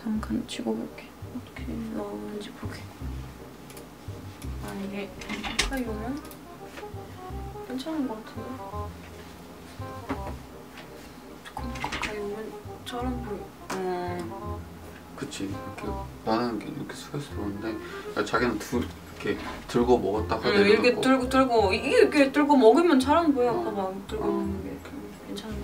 잠깐 찍어볼게. 어떻게 나오는지 보게. 아 이게 가까이 오면 괜찮은 것 같은데? 조금 가까이 오면 저런 보여. 그치. 이렇게 나는 이렇게 숙여서 들어오는데 자기는 이렇게 들고 먹었다가 이렇게 들고 이게 이렇게 들고 먹으면 잘안 보여. 봐봐 들고 먹는 게 괜찮은